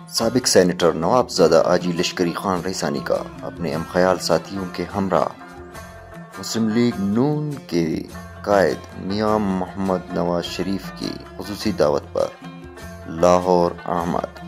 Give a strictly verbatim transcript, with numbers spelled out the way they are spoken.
साबिक सेनेटर नवाबजादा आजी लश्करी खान रईसानी का अपने अमख्याल साथियों के हमरा मुस्लिम लीग नून के कायद मियां मोहम्मद नवाज शरीफ की खुसूसी दावत पर लाहौर आमद।